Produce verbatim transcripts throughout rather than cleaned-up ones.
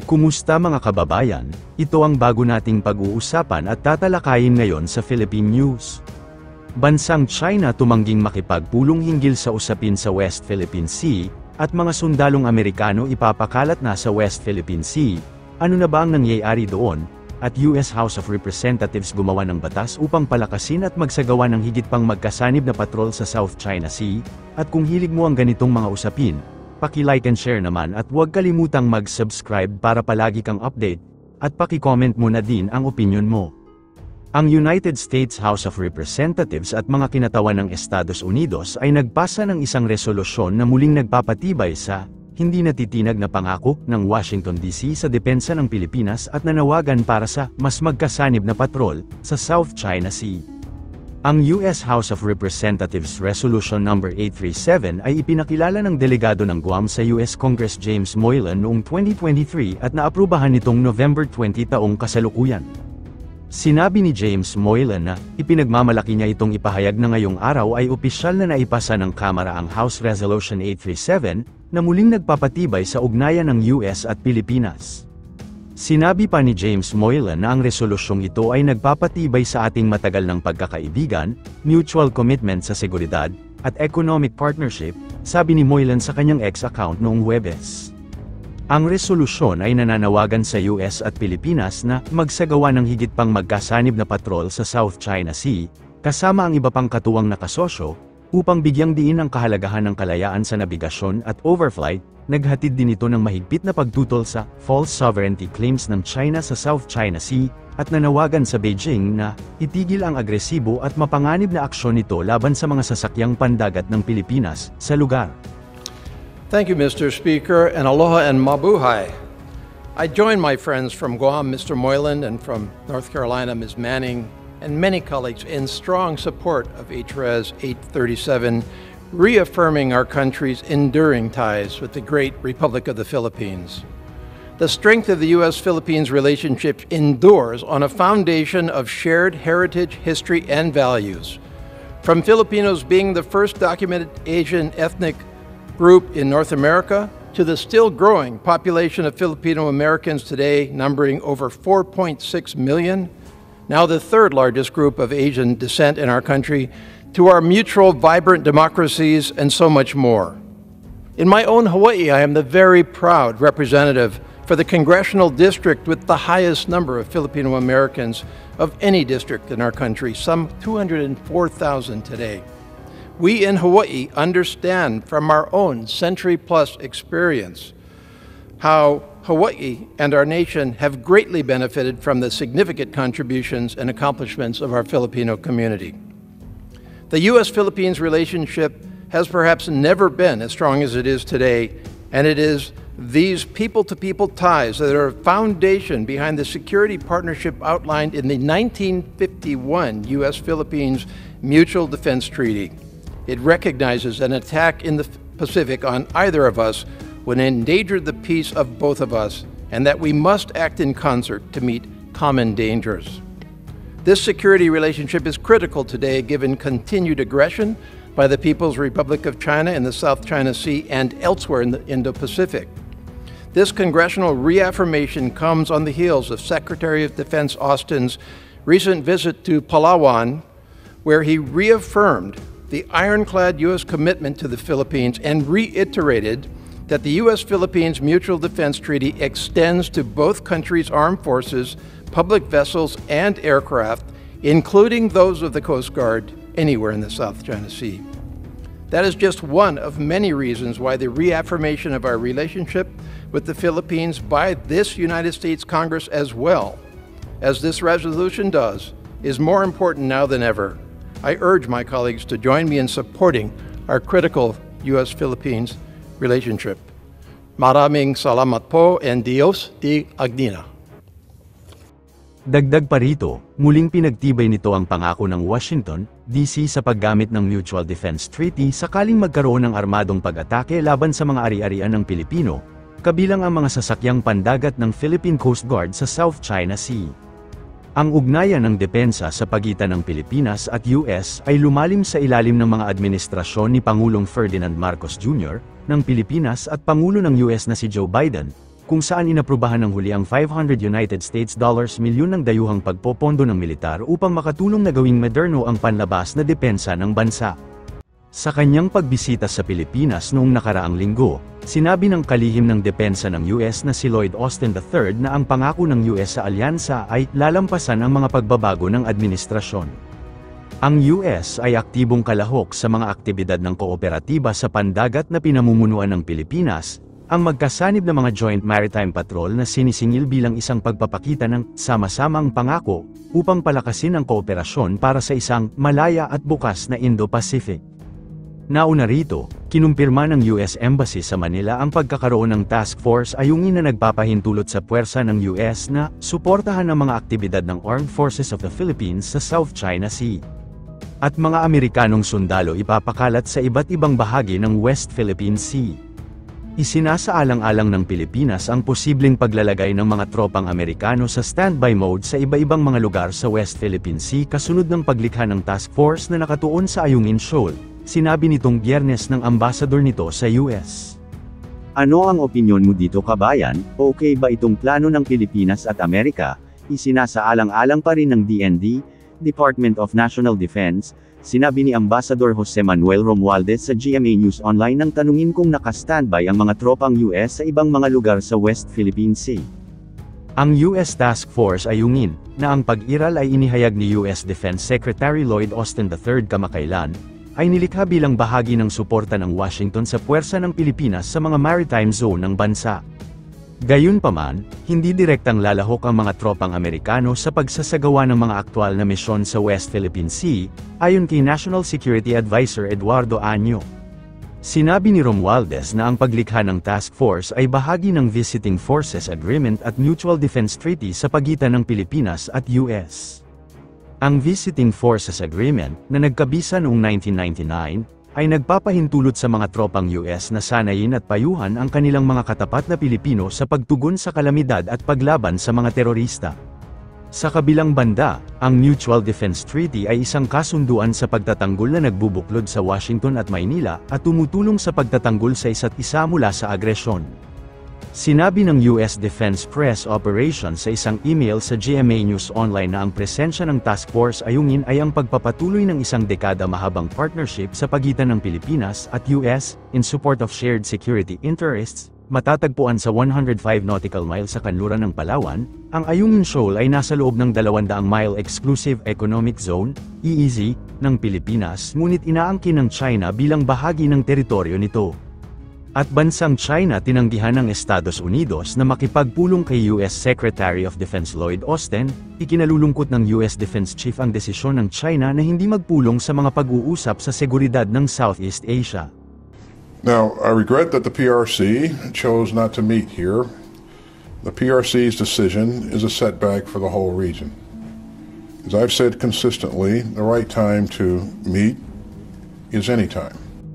Kumusta mga kababayan? Ito ang bago nating pag-uusapan at tatalakayin ngayon sa Philippine News. Bansang China tumangging makipagpulong hinggil sa usapin sa West Philippine Sea, at mga sundalong Amerikano ipapakalat na sa West Philippine Sea. Ano na ba ang nangyayari doon? At U S House of Representatives gumawa ng batas upang palakasin at magsagawa ng higit pang magkasanib na patrol sa South China Sea. At kung hilig mo ang ganitong mga usapin, paki-like and share naman at huwag kalimutang mag-subscribe para palagi kang update, at paki-comment mo na din ang opinion mo. Ang United States House of Representatives at mga kinatawan ng Estados Unidos ay nagpasa ng isang resolusyon na muling nagpapatibay sa hindi natitinag na pangako ng Washington D C sa depensa ng Pilipinas at nanawagan para sa mas magkasanib na patrol sa South China Sea. Ang U S House of Representatives Resolution number eight thirty-seven ay ipinakilala ng delegado ng Guam sa U S Congress James Moylan noong twenty twenty-three at naaprubahan nitong November twentieth taong kasalukuyan. Sinabi ni James Moylan na ipinagmamalaki niya itong ipahayag na ngayong araw ay opisyal na naipasa ng Kamara ang House Resolution eight thirty-seven na muling nagpapatibay sa ugnayan ng U S at Pilipinas. Sinabi pa ni James Moylan na ang resolusyong ito ay nagpapatibay sa ating matagal ng pagkakaibigan, mutual commitment sa seguridad, at economic partnership, sabi ni Moylan sa kanyang X account noong Huwebes. Ang resolusyon ay nananawagan sa U S at Pilipinas na magsagawa ng higit pang magkasanib na patrol sa South China Sea, kasama ang iba pang katuwang na kasosyo, upang bigyang diin ang kahalagahan ng kalayaan sa nabigasyon at overflight. Naghatid din ito ng mahigpit na pagtutol sa false sovereignty claims ng China sa South China Sea, at nanawagan sa Beijing na itigil ang agresibo at mapanganib na aksyon nito laban sa mga sasakyang pandagat ng Pilipinas sa lugar. Thank you, Mister Speaker, and aloha and mabuhay. I join my friends from Guam, Mister Moylan, and from North Carolina, Miz Manning, and many colleagues in strong support of H Res eight thirty-seven, reaffirming our country's enduring ties with the great Republic of the Philippines. The strength of the U S Philippines relationship endures on a foundation of shared heritage, history, and values. From Filipinos being the first documented Asian ethnic group in North America, to the still growing population of Filipino Americans today numbering over four point six million, now the third largest group of Asian descent in our country, to our mutual vibrant democracies, and so much more. In my own Hawaii, I am the very proud representative for the congressional district with the highest number of Filipino Americans of any district in our country, some two hundred four thousand today. We in Hawaii understand from our own century-plus experience how Hawaii and our nation have greatly benefited from the significant contributions and accomplishments of our Filipino community. The U S Philippines relationship has perhaps never been as strong as it is today, and it is these people-to-people ties that are a foundation behind the security partnership outlined in the nineteen fifty-one U S Philippines Mutual Defense Treaty. It recognizes an attack in the Pacific on either of us would endanger the peace of both of us, and that we must act in concert to meet common dangers. This security relationship is critical today given continued aggression by the People's Republic of China in the South China Sea and elsewhere in the Indo-Pacific. This congressional reaffirmation comes on the heels of Secretary of Defense Austin's recent visit to Palawan, where he reaffirmed the ironclad U S commitment to the Philippines and reiterated that the U S Philippines Mutual Defense Treaty extends to both countries' armed forces, public vessels, and aircraft, including those of the Coast Guard, anywhere in the South China Sea. That is just one of many reasons why the reaffirmation of our relationship with the Philippines by this United States Congress, as well as this resolution does, is more important now than ever. I urge my colleagues to join me in supporting our critical U S Philippines relationship. Maraming salamat po, and Dios di Agnina. Dagdag pa rito, muling pinagtibay nito ang pangako ng Washington, D C sa paggamit ng Mutual Defense Treaty sakaling magkaroon ng armadong pag-atake laban sa mga ari-arian ng Pilipino, kabilang ang mga sasakyang pandagat ng Philippine Coast Guard sa South China Sea. Ang ugnayan ng depensa sa pagitan ng Pilipinas at U S ay lumalim sa ilalim ng mga administrasyon ni Pangulong Ferdinand Marcos Junior ng Pilipinas at Pangulo ng U S na si Joe Biden, kung saan inaprubahan ng huli ang five hundred United States dollars milyon ng dayuhang pagpopondo ng militar upang makatulong na gawing moderno ang panlabas na depensa ng bansa. Sa kanyang pagbisita sa Pilipinas noong nakaraang linggo, sinabi ng kalihim ng depensa ng U S na si Lloyd Austin the third na ang pangako ng U S sa alyansa ay lalampasan ang mga pagbabago ng administrasyon. Ang U S ay aktibong kalahok sa mga aktibidad ng kooperatiba sa pandagat na pinamumunuan ng Pilipinas, ang magkasanib na mga Joint Maritime Patrol na sinisingil bilang isang pagpapakita ng sama-samang pangako upang palakasin ang kooperasyon para sa isang malaya at bukas na Indo-Pacific. Nauna rito, kinumpirma ng U S Embassy sa Manila ang pagkakaroon ng task force ayungin na nagpapahintulot sa puwersa ng U S na suportahan ang mga aktibidad ng Armed Forces of the Philippines sa South China Sea. At mga Amerikanong sundalo ipapakalat sa iba't ibang bahagi ng West Philippine Sea. Isinasaalang-alang ng Pilipinas ang posibleng paglalagay ng mga tropang Amerikano sa standby mode sa iba-ibang mga lugar sa West Philippine Sea kasunod ng paglikha ng task force na nakatuon sa Ayungin Shoal, sinabi nitong Biyernes ng ambasador nito sa U S. Ano ang opinyon mo dito kabayan? Okay ba itong plano ng Pilipinas at Amerika? Isinasaalang-alang pa rin ng D N D, Department of National Defense, sinabi ni Ambassador Jose Manuel Romualdez sa G M A News Online nang tanungin kung naka-standby ang mga tropang U S sa ibang mga lugar sa West Philippine Sea. Ang U S Task Force Ayungin, na ang pag-iral ay inihayag ni U S Defense Secretary Lloyd Austin the third kamakailan, ay nilikha bilang bahagi ng suporta ng Washington sa puwersa ng Pilipinas sa mga maritime zone ng bansa. Gayunpaman, hindi direktang lalahok ang mga tropang Amerikano sa pagsasagawa ng mga aktwal na misyon sa West Philippine Sea, ayon kay National Security Advisor Eduardo Año. Sinabi ni Romualdez na ang paglikha ng task force ay bahagi ng Visiting Forces Agreement at Mutual Defense Treaty sa pagitan ng Pilipinas at U S. Ang Visiting Forces Agreement, na nagkabisa noong nineteen ninety-nine, ay nagpapahintulot sa mga tropang U S na sanayin at payuhan ang kanilang mga katapat na Pilipino sa pagtugon sa kalamidad at paglaban sa mga terorista. Sa kabilang banda, ang Mutual Defense Treaty ay isang kasunduan sa pagtatanggol na nagbubuklod sa Washington at Maynila at tumutulong sa pagtatanggol sa isa't isa mula sa agresyon. Sinabi ng U S Defense Press Operations sa isang email sa G M A News Online na ang presensya ng Task Force Ayungin ay ang pagpapatuloy ng isang dekada mahabang partnership sa pagitan ng Pilipinas at U S, in support of shared security interests. Matatagpuan sa one hundred five nautical miles sa kanluran ng Palawan, ang Ayungin Shoal ay nasa loob ng dalawang mile Exclusive Economic Zone, E E Z, ng Pilipinas, ngunit inaangkin ng China bilang bahagi ng teritoryo nito. At bansang China tinanggihan ng Estados Unidos na makipagpulong kay U S Secretary of Defense Lloyd Austin, ikinalulungkot ng U S Defense Chief ang desisyon ng China na hindi magpulong sa mga pag-uusap sa seguridad ng Southeast Asia. Now, I regret that the P R C chose not to meet here. The P R C's decision is a setback for the whole region. As I've said consistently, the right time to meet is any time.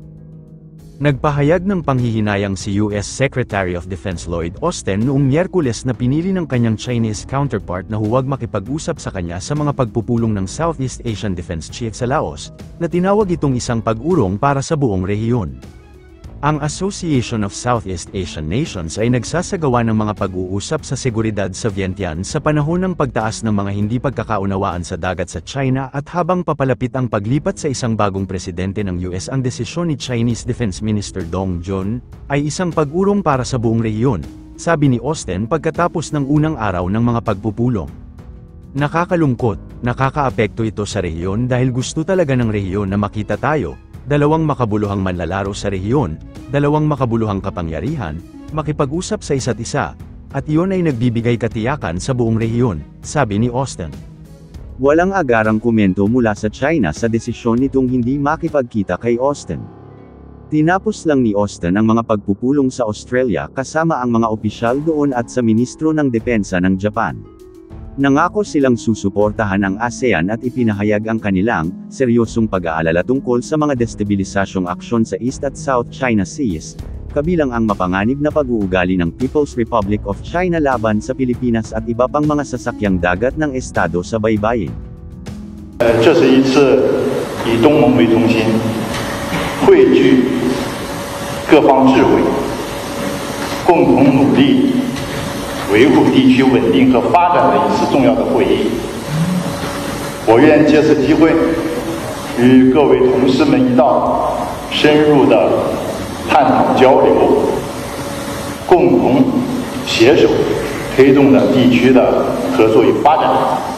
Nagpahayag ng panghihinayang si U S Secretary of Defense Lloyd Austin noong Miyerkules na pinili ng kanyang Chinese counterpart na huwag makipag-usap sa kanya sa mga pagpupulong ng Southeast Asian Defense Chief sa Laos, na tinawag itong isang pag-urong para sa buong rehiyon. Ang Association of Southeast Asian Nations ay nagsasagawa ng mga pag-uusap sa seguridad sa Vientiane sa panahon ng pagtaas ng mga hindi pagkakaunawaan sa dagat sa China at habang papalapit ang paglipat sa isang bagong presidente ng U S. Ang desisyon ni Chinese Defense Minister Dong Jun ay isang pag-urong para sa buong rehiyon, sabi ni Austin pagkatapos ng unang araw ng mga pagpupulong. Nakakalungkot, nakakaapekto ito sa rehiyon dahil gusto talaga ng rehiyon na makita tayo, dalawang makabuluhang manlalaro sa rehiyon, dalawang makabuluhang kapangyarihan, makipag-usap sa isa't isa, at iyon ay nagbibigay katiyakan sa buong rehiyon, sabi ni Austin. Walang agarang komento mula sa China sa desisyon nitong hindi makipagkita kay Austin. Tinapos lang ni Austin ang mga pagpupulong sa Australia kasama ang mga opisyal doon at sa ministro ng depensa ng Japan. Nangako silang susuportahan ang ASEAN at ipinahayag ang kanilang seryosong pag-aalala tungkol sa mga destabilisasyong aksyon sa East at South China Seas, kabilang ang mapanganib na pag-uugali ng People's Republic of China laban sa Pilipinas at iba pang mga sasakyang dagat ng estado sa baybayin. 这是一次以东盟为中心，汇聚各方智慧，共同努力维护地区稳定和发展的一次重要的会议。我愿借此机会，与各位同事们一道深入的探讨交流，共同携手推动着地区的合作与发展。